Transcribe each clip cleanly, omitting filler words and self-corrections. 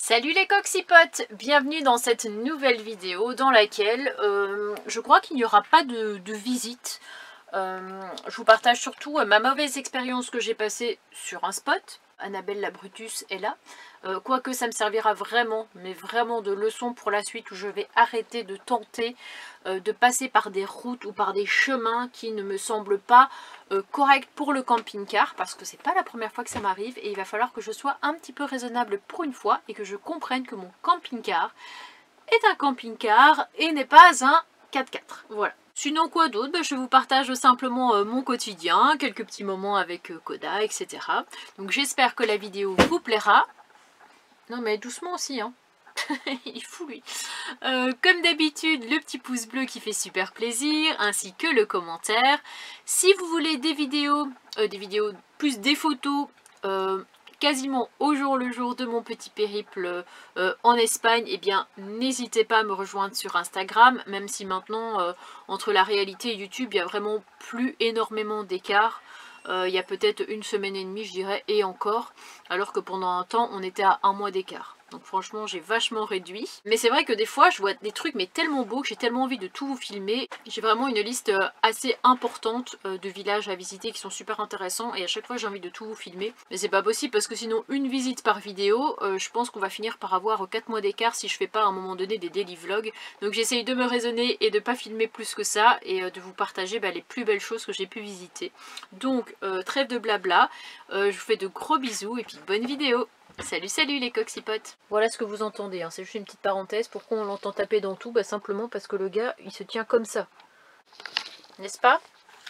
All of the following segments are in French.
Salut les coccypotes, bienvenue dans cette nouvelle vidéo dans laquelle je crois qu'il n'y aura pas de visite. Je vous partage surtout ma mauvaise expérience que j'ai passée sur un spot. Annabelle la Brutus est là. Quoique ça me servira vraiment, mais vraiment de leçon pour la suite où je vais arrêter de tenter de passer par des routes ou par des chemins qui ne me semblent pas corrects pour le camping-car, parce que c'est pas la première fois que ça m'arrive et il va falloir que je sois un petit peu raisonnable pour une fois et que je comprenne que mon camping-car est un camping-car et n'est pas un 4x4. Voilà. Sinon quoi d'autre, je vous partage simplement mon quotidien, quelques petits moments avec Koda, etc. Donc j'espère que la vidéo vous plaira. Non mais doucement aussi, hein. Il est fou lui. Comme d'habitude, le petit pouce bleu qui fait super plaisir, ainsi que le commentaire. Si vous voulez des vidéos plus des photos, quasiment au jour le jour de mon petit périple en Espagne, eh bien n'hésitez pas à me rejoindre sur Instagram, même si maintenant entre la réalité et YouTube il y a vraiment plus énormément d'écart. Il y a peut-être une semaine et demie je dirais, et encore, alors que pendant un temps on était à un mois d'écart. Donc franchement j'ai vachement réduit. Mais c'est vrai que des fois je vois des trucs mais tellement beaux que j'ai tellement envie de tout vous filmer. J'ai vraiment une liste assez importante de villages à visiter qui sont super intéressants. Et à chaque fois j'ai envie de tout vous filmer. Mais c'est pas possible parce que sinon une visite par vidéo, je pense qu'on va finir par avoir 4 mois d'écart si je fais pas à un moment donné des daily vlogs. Donc j'essaye de me raisonner et de pas filmer plus que ça. Et de vous partager les plus belles choses que j'ai pu visiter. Donc trêve de blabla. Je vous fais de gros bisous et puis bonne vidéo. Salut salut les coccypotes. Voilà ce que vous entendez, hein. C'est juste une petite parenthèse. Pourquoi on l'entend taper dans tout? Simplement parce que le gars il se tient comme ça. N'est-ce pas?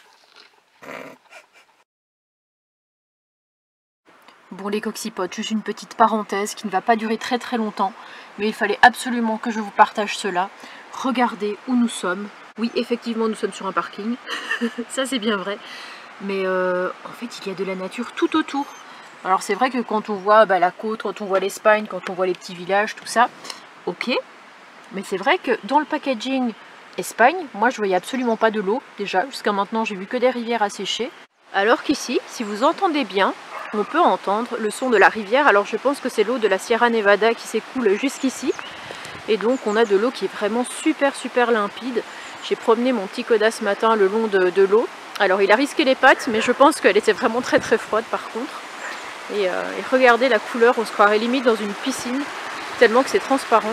Bon les coccypotes, juste une petite parenthèse qui ne va pas durer très très longtemps. Mais il fallait absolument que je vous partage cela. Regardez où nous sommes. Oui effectivement nous sommes sur un parking. Ça c'est bien vrai. Mais en fait il y a de la nature tout autour. Alors c'est vrai que quand on voit la côte, quand on voit l'Espagne, quand on voit les petits villages, tout ça, ok. Mais c'est vrai que dans le packaging Espagne, moi je voyais absolument pas de l'eau déjà. Jusqu'à maintenant j'ai vu que des rivières asséchées. Alors qu'ici, si vous entendez bien, on peut entendre le son de la rivière. Alors je pense que c'est l'eau de la Sierra Nevada qui s'écoule jusqu'ici. Et donc on a de l'eau qui est vraiment super limpide. J'ai promené mon petit Koda ce matin le long de l'eau. Alors il a risqué les pattes, mais je pense qu'elle était vraiment très froide par contre. Et regardez la couleur, on se croirait limite dans une piscine, tellement que c'est transparent.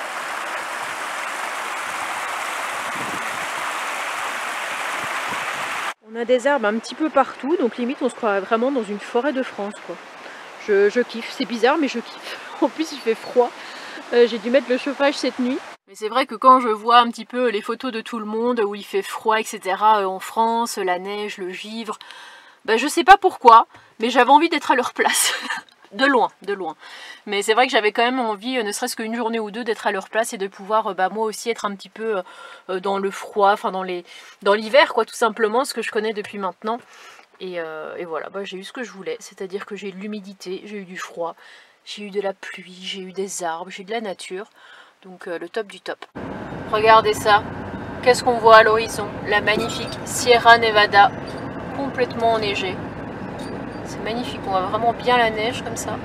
On a des arbres un petit peu partout, donc limite on se croirait vraiment dans une forêt de France, quoi. Je kiffe, c'est bizarre mais je kiffe. En plus il fait froid, j'ai dû mettre le chauffage cette nuit. Mais c'est vrai que quand je vois un petit peu les photos de tout le monde, où il fait froid, etc. En France, la neige, le givre, je sais pas pourquoi, mais j'avais envie d'être à leur place. De loin. Mais c'est vrai que j'avais quand même envie, ne serait-ce qu'une journée ou deux, d'être à leur place et de pouvoir moi aussi être un petit peu dans le froid, enfin dans l'hiver quoi, tout simplement, ce que je connais depuis maintenant. Et voilà, j'ai eu ce que je voulais, c'est-à-dire que j'ai eu de l'humidité, j'ai eu du froid, j'ai eu de la pluie, j'ai eu des arbres, j'ai eu de la nature. Donc le top du top. Regardez ça, qu'est-ce qu'on voit à l'horizon? La magnifique Sierra Nevada, complètement enneigée. C'est magnifique, on voit vraiment bien la neige comme ça.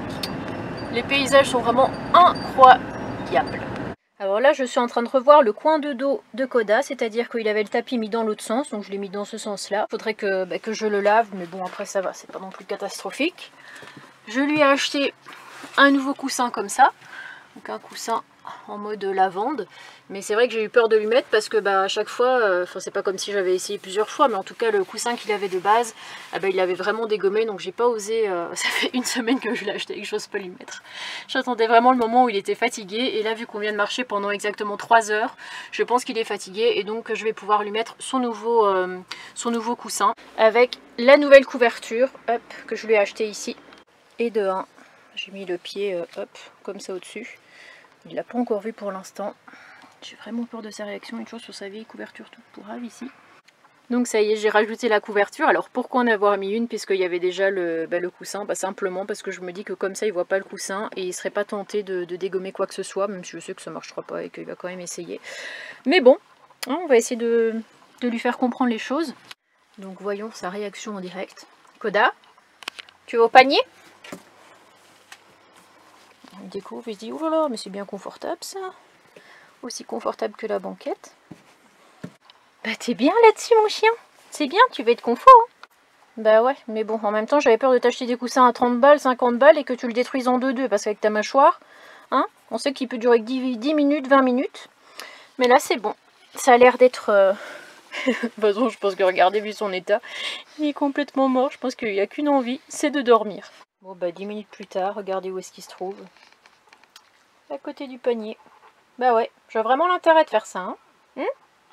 Les paysages sont vraiment incroyables. Alors là je suis en train de revoir le coin de dos de Koda, c'est-à-dire qu'il avait le tapis mis dans l'autre sens, donc je l'ai mis dans ce sens-là. Il faudrait que je le lave, mais bon après ça va, c'est pas non plus catastrophique. Je lui ai acheté un nouveau coussin comme ça, donc un coussin en mode lavande, mais c'est vrai que j'ai eu peur de lui mettre parce que à chaque fois, c'est pas comme si j'avais essayé plusieurs fois, mais en tout cas le coussin qu'il avait de base, il avait vraiment dégommé, donc j'ai pas osé, ça fait une semaine que je l'ai acheté et que j'ose pas lui mettre. J'attendais vraiment le moment où il était fatigué, et là vu qu'on vient de marcher pendant exactement 3 heures, je pense qu'il est fatigué, et donc je vais pouvoir lui mettre son nouveau coussin, avec la nouvelle couverture, hop, que je lui ai acheté ici, et de 1, j'ai mis le pied, hop, comme ça au-dessus. Il l'a pas encore vu pour l'instant. J'ai vraiment peur de sa réaction. Une chose sur sa vieille couverture toute pourrave ici. Donc ça y est, j'ai rajouté la couverture. Alors pourquoi en avoir mis une puisqu'il y avait déjà le coussin? Simplement parce que je me dis que comme ça il voit pas le coussin et il serait pas tenté de dégommer quoi que ce soit, même si je sais que ça marchera pas et qu'il va quand même essayer. Mais bon, hein, on va essayer de lui faire comprendre les choses. Donc voyons sa réaction en direct. Koda, tu vas au panier? Il découvre, il se dit, oh là là, mais c'est bien confortable ça. Aussi confortable que la banquette. Bah t'es bien là-dessus mon chien. C'est bien, tu veux être confort. Hein. Bah ouais, mais bon, en même temps j'avais peur de t'acheter des coussins à 30 balles, 50 balles et que tu le détruises en deux parce qu'avec ta mâchoire, hein, on sait qu'il peut durer que 10 minutes, 20 minutes. Mais là c'est bon. Ça a l'air d'être... De toute façon, je pense que regardez, vu son état, il est complètement mort. Je pense qu'il n'y a qu'une envie, c'est de dormir. Bon bah 10 minutes plus tard, regardez où est-ce qu'il se trouve. À côté du panier. Bah ouais, j'ai vraiment l'intérêt de faire ça. Hein.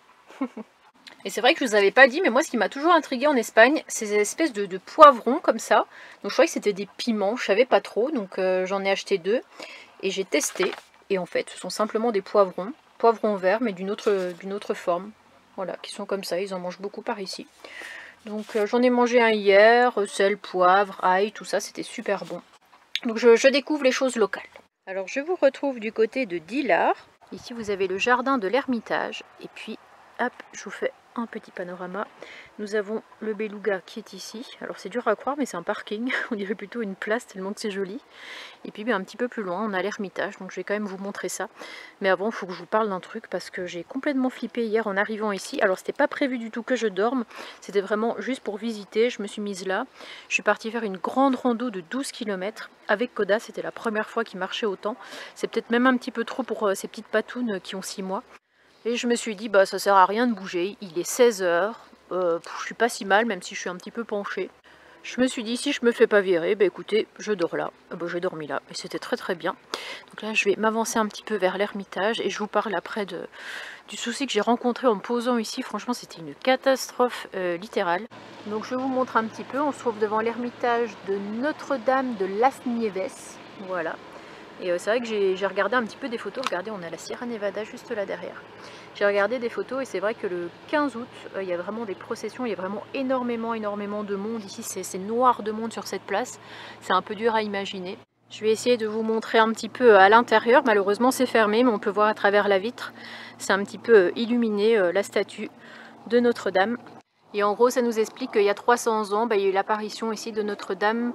Et c'est vrai que je vous avais pas dit, mais moi ce qui m'a toujours intrigué en Espagne, c'est ces espèces de poivrons comme ça. Donc je croyais que c'était des piments, je savais pas trop, donc j'en ai acheté 2. Et j'ai testé, et en fait ce sont simplement des poivrons verts, mais d'une autre forme. Voilà, qui sont comme ça, ils en mangent beaucoup par ici. Donc j'en ai mangé un hier, sel, poivre, ail, tout ça, c'était super bon. Donc je découvre les choses locales. Alors je vous retrouve du côté de Dillard. Ici vous avez le jardin de l'Ermitage, et puis hop, je vous fais un petit panorama. Nous avons le Beluga qui est ici. Alors c'est dur à croire, mais c'est un parking. On dirait plutôt une place tellement que c'est joli. Et puis un petit peu plus loin, on a l'Ermitage. Donc je vais quand même vous montrer ça. Mais avant, il faut que je vous parle d'un truc parce que j'ai complètement flippé hier en arrivant ici. Alors c'était pas prévu du tout que je dorme. C'était vraiment juste pour visiter. Je me suis mise là. Je suis partie faire une grande rando de 12 km. Avec Koda, c'était la première fois qu'il marchait autant. C'est peut-être même un petit peu trop pour ces petites patounes qui ont 6 mois. Et je me suis dit, bah ça sert à rien de bouger, il est 16 h, je suis pas si mal, même si je suis un petit peu penchée. Je me suis dit, si je me fais pas virer, bah écoutez, je dors là. Bah, j'ai dormi là, et c'était très très bien. Donc là, je vais m'avancer un petit peu vers l'Ermitage, et je vous parle après du souci que j'ai rencontré en me posant ici. Franchement, c'était une catastrophe littérale. Donc je vous montre un petit peu, on se trouve devant l'Ermitage de Notre-Dame de Las Nieves, voilà. Et c'est vrai que j'ai regardé un petit peu des photos. Regardez, on a la Sierra Nevada juste là derrière. J'ai regardé des photos et c'est vrai que le 15 août, il y a vraiment des processions. Il y a vraiment énormément de monde. Ici, c'est noir de monde sur cette place. C'est un peu dur à imaginer. Je vais essayer de vous montrer un petit peu à l'intérieur. Malheureusement, c'est fermé, mais on peut voir à travers la vitre. C'est un petit peu illuminé, la statue de Notre-Dame. Et en gros, ça nous explique qu'il y a 300 ans, il y a eu l'apparition ici de Notre-Dame,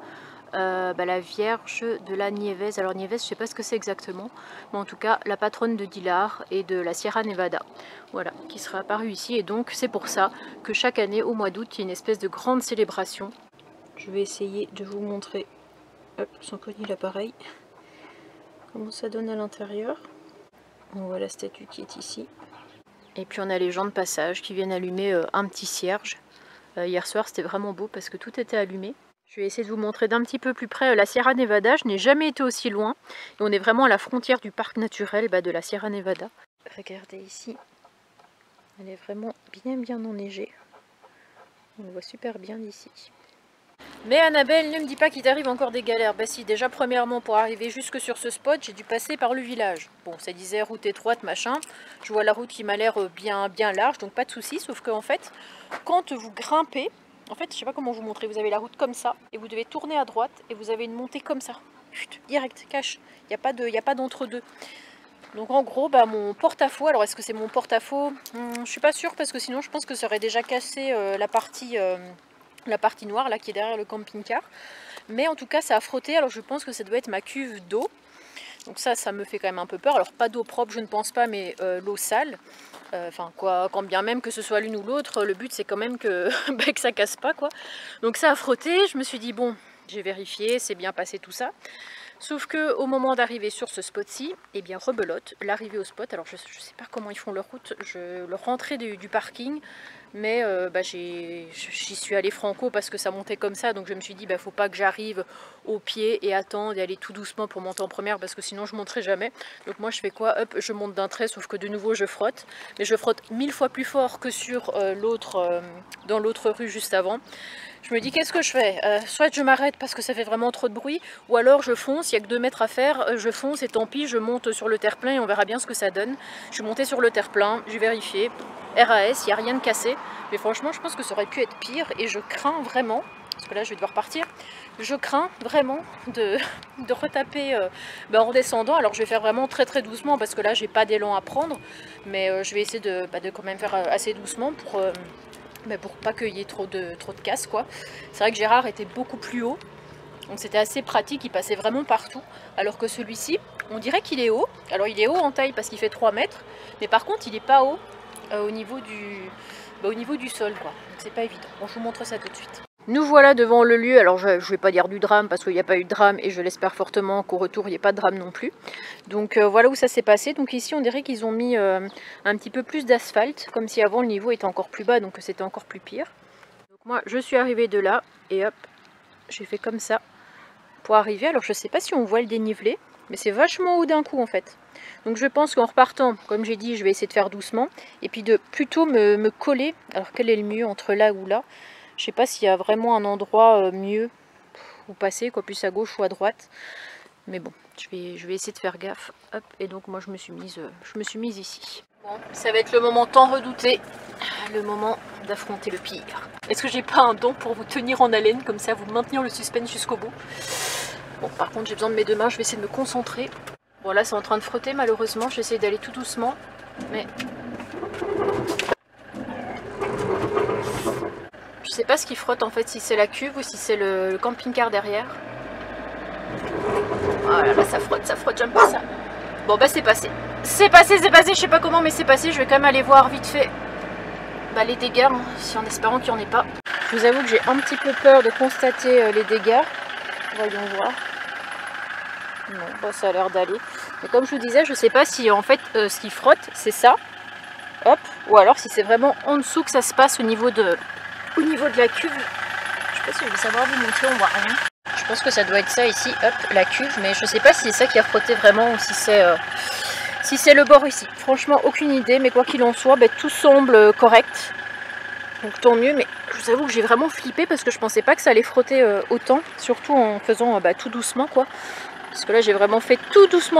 la Vierge de la Nieves. Alors Nieves, je ne sais pas ce que c'est exactement, mais en tout cas la patronne de Dillard et de la Sierra Nevada, voilà, qui sera apparue ici. Et donc c'est pour ça que chaque année au mois d'août, il y a une espèce de grande célébration. Je vais essayer de vous montrer, hop, sans cogner l'appareil, comment ça donne à l'intérieur. On voit la statue qui est ici. Et puis on a les gens de passage qui viennent allumer un petit cierge. Hier soir c'était vraiment beau parce que tout était allumé. Je vais essayer de vous montrer d'un petit peu plus près la Sierra Nevada. Je n'ai jamais été aussi loin. Et on est vraiment à la frontière du parc naturel de la Sierra Nevada. Regardez ici. Elle est vraiment bien enneigée. On le voit super bien d'ici. Mais Annabelle, ne me dis pas qu'il t'arrive encore des galères. Bah si, déjà premièrement pour arriver jusque sur ce spot, j'ai dû passer par le village. Bon, ça disait route étroite, machin. Je vois la route qui m'a l'air bien large, donc pas de souci. Sauf qu'en fait, quand vous grimpez, en fait, je sais pas comment vous montrer, vous avez la route comme ça, et vous devez tourner à droite, et vous avez une montée comme ça. Chut, direct, cash. Il n'y a pas d'entre-deux. Donc en gros, mon porte-à-faux, alors est-ce que c'est mon porte-à-faux? Je suis pas sûre, parce que sinon je pense que ça aurait déjà cassé la partie noire là qui est derrière le camping-car. Mais en tout cas ça a frotté, alors je pense que ça doit être ma cuve d'eau. Donc ça me fait quand même un peu peur. Alors pas d'eau propre, je ne pense pas, mais l'eau sale. Enfin quand bien même que ce soit l'une ou l'autre, le but c'est quand même que, que ça casse pas quoi. Donc ça a frotté, je me suis dit bon, j'ai vérifié, c'est bien passé tout ça. Sauf que au moment d'arriver sur ce spot-ci, eh bien rebelote, l'arrivée au spot, alors je sais pas comment ils font leur route, leur rentrée du parking, mais j'y suis allée franco parce que ça montait comme ça, donc je me suis dit faut pas que j'arrive au pied et attendre et aller tout doucement pour monter en première parce que sinon je monterai jamais. Donc moi je fais quoi? Hop, je monte d'un trait, sauf que de nouveau je frotte, mais je frotte 1000 fois plus fort que sur dans l'autre rue juste avant. Je me dis qu'est-ce que je fais? Soit je m'arrête parce que ça fait vraiment trop de bruit, ou alors je fonce, il n'y a que 2 mètres à faire, je fonce et tant pis, je monte sur le terre-plein et on verra bien ce que ça donne. Je suis montée sur le terre-plein, j'ai vérifié, RAS, il n'y a rien de cassé, mais franchement je pense que ça aurait pu être pire et je crains vraiment, parce que là je vais devoir partir, je crains vraiment de retaper en redescendant. Alors je vais faire vraiment très doucement parce que là j'ai pas d'élan à prendre, mais je vais essayer de quand même faire assez doucement pour pas qu'il y ait trop de casse quoi. C'est vrai que Gérard était beaucoup plus haut, Donc c'était assez pratique, il passait vraiment partout. Alors que celui-ci, on dirait qu'il est haut. Alors il est haut en taille parce qu'il fait 3 mètres. Mais par contre il n'est pas haut au niveau du sol, quoi. Donc c'est pas évident. Bon, je vous montre ça tout de suite. Nous voilà devant le lieu. Alors je vais pas dire du drame parce qu'il n'y a pas eu de drame. Et je l'espère fortement qu'au retour il n'y ait pas de drame non plus. Donc voilà où ça s'est passé. Donc ici on dirait qu'ils ont mis un petit peu plus d'asphalte. Comme si avant le niveau était encore plus bas, donc c'était encore plus pire. Donc moi je suis arrivée de là. Et hop, j'ai fait comme ça pour arriver. Alors je sais pas si on voit le dénivelé, mais c'est vachement haut d'un coup en fait. Donc je pense qu'en repartant, comme j'ai dit, je vais essayer de faire doucement et puis de plutôt me coller. Alors quel est le mieux entre là ou là? Je sais pas s'il y a vraiment un endroit mieux où passer, quoi, plus à gauche ou à droite. Mais bon, je vais essayer de faire gaffe. Hop, et donc moi je me suis mise ici. Bon, ça va être le moment tant redouté, le moment d'affronter le pire. Est-ce que j'ai pas un don pour vous tenir en haleine, comme ça, vous maintenir le suspense jusqu'au bout? Bon, par contre, j'ai besoin de mes deux mains, je vais essayer de me concentrer. Bon, là, c'est en train de frotter, malheureusement. J'essaie d'aller tout doucement, mais... Je sais pas ce qui frotte, en fait, si c'est la cuve ou si c'est le camping-car derrière. Voilà, là, ça frotte, j'aime pas ça. Bon, bah, c'est passé. C'est passé, je sais pas comment, mais c'est passé. Je vais quand même aller voir vite fait les dégâts, hein, en espérant qu'il n'y en ait pas. Je vous avoue que j'ai un petit peu peur de constater les dégâts. Voyons voir. Non, bon, ça a l'air d'aller. Mais comme je vous disais, je sais pas si en fait ce qui frotte, c'est ça. Hop. Ou alors si c'est vraiment en dessous que ça se passe au niveau de la cuve. Je sais pas si je vais savoir vous montrer, on voit rien. Je pense que ça doit être ça ici, hop, la cuve. Mais je sais pas si c'est ça qui a frotté vraiment ou si c'est le bord ici. Franchement, aucune idée. Mais quoi qu'il en soit, tout semble correct. Donc tant mieux, mais je vous avoue que j'ai vraiment flippé parce que je pensais pas que ça allait frotter autant, surtout en faisant tout doucement, quoi. Parce que là j'ai vraiment fait tout doucement.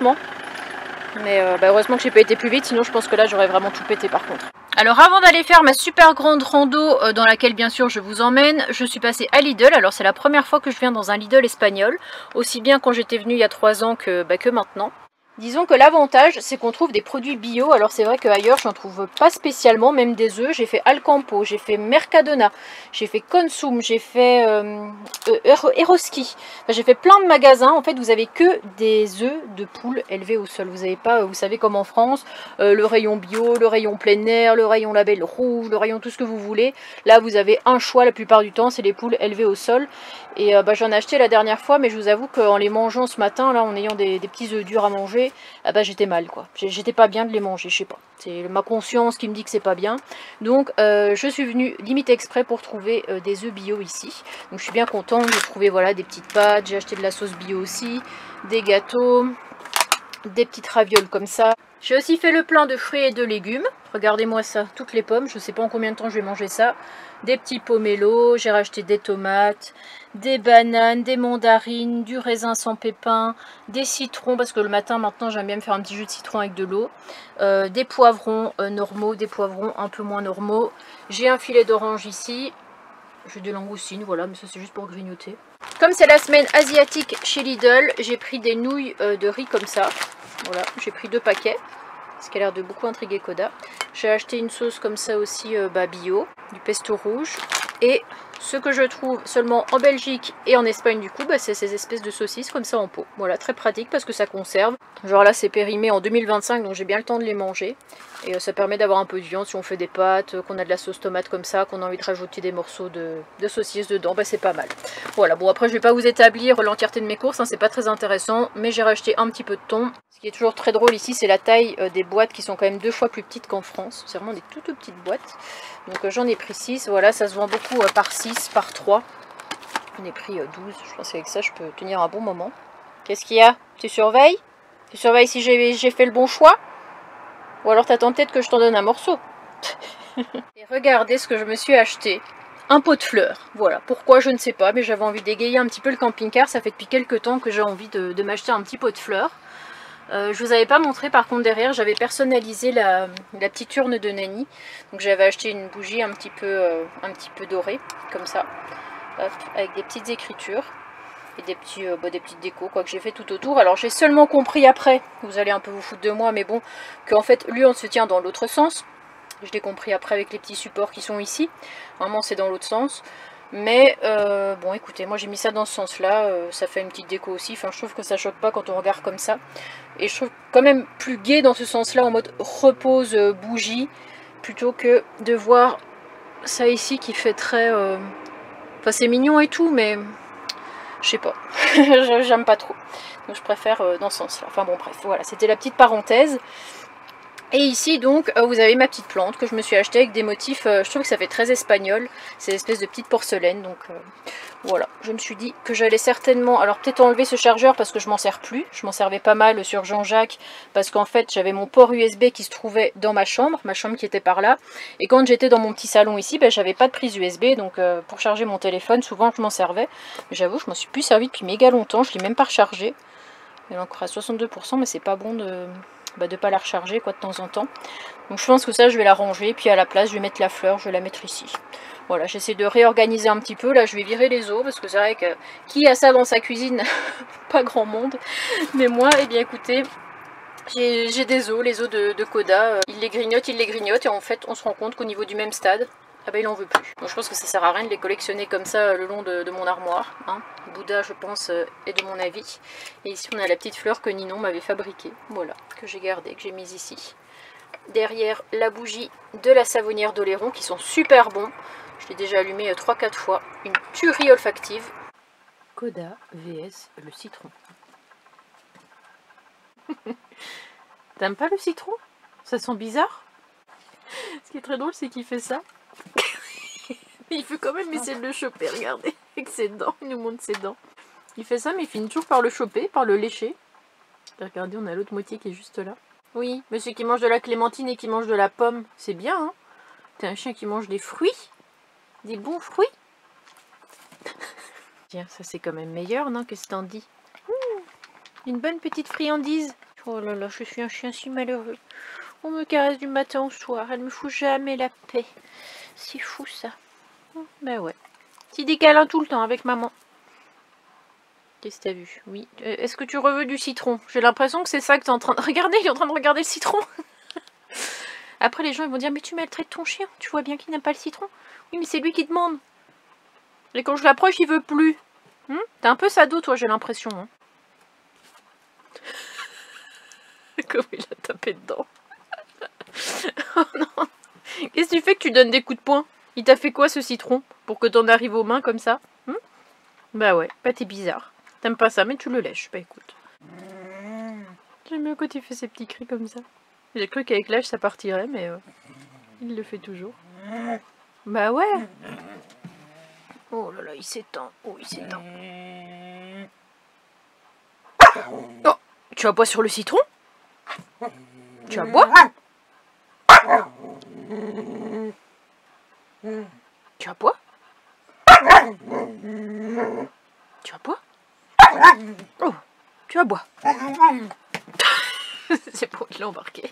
Mais heureusement que j'ai pas été plus vite, sinon je pense que là j'aurais vraiment tout pété par contre. Alors avant d'aller faire ma super grande rando dans laquelle bien sûr je vous emmène, je suis passée à Lidl. Alors c'est la première fois que je viens dans un Lidl espagnol, aussi bien quand j'étais venue il y a 3 ans que maintenant. Disons que l'avantage, c'est qu'on trouve des produits bio. Alors c'est vrai qu'ailleurs, j'en trouve pas spécialement, même des œufs. J'ai fait Alcampo, j'ai fait Mercadona, j'ai fait Consum, j'ai fait Eroski. Enfin, j'ai fait plein de magasins. En fait, vous avez que des œufs de poule élevés au sol. Vous n'avez pas, vous savez comme en France, le rayon bio, le rayon plein air, le rayon label rouge, le rayon tout ce que vous voulez. Là, vous avez un choix la plupart du temps, c'est les poules élevées au sol. Et j'en ai acheté la dernière fois, mais je vous avoue qu'en les mangeant ce matin, là, en ayant des petits œufs durs à manger, j'étais mal, quoi. J'étais pas bien de les manger, je sais pas. C'est ma conscience qui me dit que c'est pas bien. Donc je suis venue limite exprès pour trouver des œufs bio ici. Donc je suis bien contente. J'ai trouvé voilà des petites pâtes, j'ai acheté de la sauce bio aussi, des gâteaux, des petites ravioles comme ça. J'ai aussi fait le plein de fruits et de légumes. Regardez-moi ça, toutes les pommes. Je sais pas en combien de temps je vais manger ça. Des petits pomelos, j'ai racheté des tomates, des bananes, des mandarines, du raisin sans pépins, des citrons, parce que le matin maintenant j'aime bien me faire un petit jus de citron avec de l'eau, des poivrons normaux, des poivrons un peu moins normaux. J'ai un filet d'orange ici, j'ai des langoustines, voilà, mais ça c'est juste pour grignoter. Comme c'est la semaine asiatique chez Lidl, j'ai pris des nouilles de riz comme ça. Voilà, j'ai pris 2 paquets, ce qui a l'air de beaucoup intriguer Koda. J'ai acheté une sauce comme ça aussi bio, du pesto rouge. Et ce que je trouve seulement en Belgique et en Espagne du coup, c'est ces espèces de saucisses comme ça en pot. Voilà, très pratique parce que ça conserve. Genre là c'est périmé en 2025, donc j'ai bien le temps de les manger. Et ça permet d'avoir un peu de viande si on fait des pâtes, qu'on a de la sauce tomate comme ça, qu'on a envie de rajouter des morceaux de saucisses dedans, c'est pas mal. Voilà, bon après je vais pas vous établir l'entièreté de mes courses, hein, c'est pas très intéressant, mais j'ai racheté un petit peu de thon. Ce qui est toujours très drôle ici, c'est la taille des boîtes qui sont quand même 2 fois plus petites qu'en France. C'est vraiment des toutes petites boîtes. Donc j'en ai pris 6, voilà, ça se vend beaucoup par 6, par 3. J'en ai pris 12, je pense qu'avec ça je peux tenir un bon moment. Qu'est-ce qu'il y a? Tu surveilles? Tu surveilles si j'ai fait le bon choix? Ou alors t'attends peut-être que je t'en donne un morceau. Et regardez ce que je me suis acheté. Un pot de fleurs. Voilà, pourquoi je ne sais pas, mais j'avais envie d'égayer un petit peu le camping-car. Ça fait depuis quelques temps que j'ai envie de m'acheter un petit pot de fleurs. Je vous avais pas montré par contre derrière, j'avais personnalisé la petite urne de Nani. Donc j'avais acheté une bougie un petit peu dorée, comme ça. Hop, avec des petites écritures. Et des petites décos quoi que j'ai fait tout autour. Alors j'ai seulement compris après, vous allez un peu vous foutre de moi, mais bon, qu'en fait l'urne se tient dans l'autre sens. Je l'ai compris après avec les petits supports qui sont ici. Vraiment c'est dans l'autre sens. Mais bon écoutez, moi j'ai mis ça dans ce sens là, ça fait une petite déco aussi, enfin je trouve que ça choque pas quand on regarde comme ça. Et je trouve quand même plus gai dans ce sens là, en mode repose bougie, plutôt que de voir ça ici qui fait très... Enfin c'est mignon et tout, mais je sais pas, j'aime pas trop. Donc je préfère dans ce sens là, enfin bon bref, voilà, c'était la petite parenthèse. Et ici donc vous avez ma petite plante que je me suis achetée avec des motifs, je trouve que ça fait très espagnol, c'est une espèce de petite porcelaine, donc voilà, je me suis dit que j'allais certainement, alors peut-être enlever ce chargeur parce que je m'en sers plus, je m'en servais pas mal sur Jean-Jacques parce qu'en fait j'avais mon port USB qui se trouvait dans ma chambre qui était par là, et quand j'étais dans mon petit salon ici, ben, j'avais pas de prise USB, donc pour charger mon téléphone souvent je m'en servais, mais j'avoue je m'en suis plus servi depuis méga longtemps, je l'ai même pas rechargé, elle est encore à 62%, mais c'est pas bon de pas la recharger quoi de temps en temps. Donc je pense que ça je vais la ranger, puis à la place je vais mettre la fleur, je vais la mettre ici. Voilà, j'essaie de réorganiser un petit peu, là je vais virer les os, parce que c'est vrai que qui a ça dans sa cuisine? Pas grand monde. Mais moi, eh bien écoutez, j'ai des os, les os de Koda, il les grignote, et en fait on se rend compte qu'au niveau du même stade, ah ben il en veut plus. Donc je pense que ça sert à rien de les collectionner comme ça le long de mon armoire. Hein. Bouddha je pense est de mon avis. Et ici on a la petite fleur que Ninon m'avait fabriquée. Voilà, que j'ai gardée, que j'ai mise ici. Derrière la bougie de la savonnière d'Oléron qui sont super bons. Je l'ai déjà allumé 3-4 fois. Une tuerie olfactive. Koda vs le citron. T'aimes pas le citron? Ça sent bizarre? Ce qui est très drôle c'est qu'il fait ça. Il veut quand même essayer de le choper, regardez, avec ses dents, il nous montre ses dents. Il fait ça, mais il finit toujours par le choper, par le lécher. Regardez, on a l'autre moitié qui est juste là. Oui, monsieur qui mange de la clémentine et qui mange de la pomme, c'est bien, hein. T'es un chien qui mange des fruits, des bons fruits. Tiens, ça c'est quand même meilleur, non? Qu'est-ce que t'en dis? Une bonne petite friandise. Oh là là, je suis un chien si malheureux. On me caresse du matin au soir, elle me fout jamais la paix. C'est fou ça. Ben ouais. Petit décalin tout le temps avec maman. Qu'est-ce que t'as vu? Oui. Est-ce que tu reveux du citron? J'ai l'impression que c'est ça que t'es en train de regarder. Il est en train de regarder le citron. Après, les gens ils vont dire, mais tu maltraites ton chien. Tu vois bien qu'il n'aime pas le citron. Oui, mais c'est lui qui demande. Et quand je l'approche, il veut plus. T'es un peu sado, toi, j'ai l'impression. Hein. Comme il a tapé dedans. Oh non. Qu'est-ce que tu fais que tu donnes des coups de poing? Il t'a fait quoi ce citron? Pour que t'en arrives aux mains comme ça? Bah ouais, bah t'es bizarre. T'aimes pas ça, mais tu le lèches. Bah écoute. J'aime mieux quand il fait ses petits cris comme ça. J'ai cru qu'avec l'âge ça partirait, mais il le fait toujours. Bah ouais. Oh là là, il s'étend. Oh, il s'étend. Oh, tu aboies sur le citron? Tu aboies? Tu aboies? Tu aboies? Oh, tu aboies. C'est pour qu'il l'a embarqué.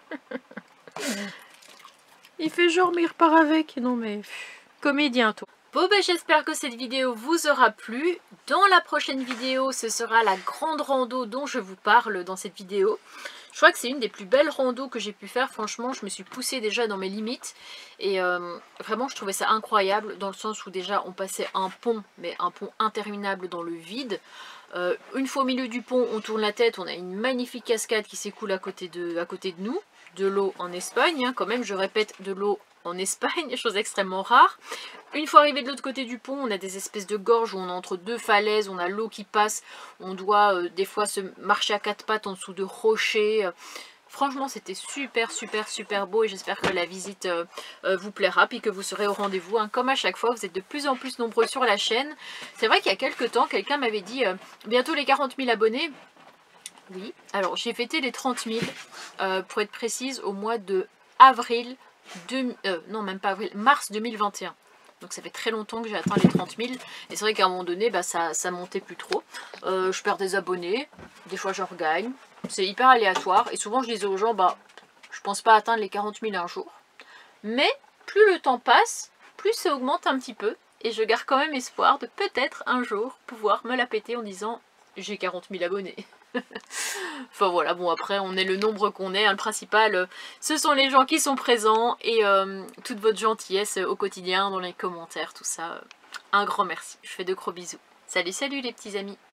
Il fait genre mais il repart avec. Non mais comédien toi. Bon ben j'espère que cette vidéo vous aura plu. Dans la prochaine vidéo ce sera la grande rando dont je vous parle dans cette vidéo. Je crois que c'est une des plus belles randos que j'ai pu faire. Franchement je me suis poussée déjà dans mes limites. Et vraiment je trouvais ça incroyable. Dans le sens où déjà on passait un pont. Mais un pont interminable dans le vide. Une fois au milieu du pont on tourne la tête. On a une magnifique cascade qui s'écoule à côté de nous. De l'eau en Espagne, hein, quand même je répète, de l'eau en Espagne, chose extrêmement rare. Une fois arrivé de l'autre côté du pont, on a des espèces de gorges où on est entre deux falaises, on a l'eau qui passe, on doit des fois se marcher à quatre pattes en dessous de rochers. Franchement c'était super beau et j'espère que la visite vous plaira puis que vous serez au rendez-vous. Hein. Comme à chaque fois, vous êtes de plus en plus nombreux sur la chaîne. C'est vrai qu'il y a quelques temps, quelqu'un m'avait dit bientôt les 40 000 abonnés. Oui, alors j'ai fêté les 30 000, pour être précise, au mois de avril, non même pas avril, mars 2021. Donc ça fait très longtemps que j'ai atteint les 30 000. Et c'est vrai qu'à un moment donné, bah, ça montait plus trop. Je perds des abonnés, des fois je regagne. C'est hyper aléatoire. Et souvent je disais aux gens, bah, je pense pas atteindre les 40 000 un jour. Mais plus le temps passe, plus ça augmente un petit peu. Et je garde quand même espoir de peut-être un jour pouvoir me la péter en disant, j'ai 40 000 abonnés. Enfin voilà, bon après on est le nombre qu'on est, hein. Le principal ce sont les gens qui sont présents et toute votre gentillesse au quotidien dans les commentaires, tout ça, Un grand merci, je fais de gros bisous. Salut salut les petits amis.